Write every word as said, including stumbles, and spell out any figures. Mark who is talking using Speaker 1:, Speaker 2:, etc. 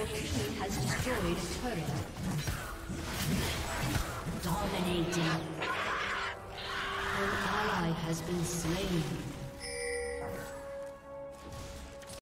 Speaker 1: Your team has destroyed a turret. Dominating. An ally has been slain.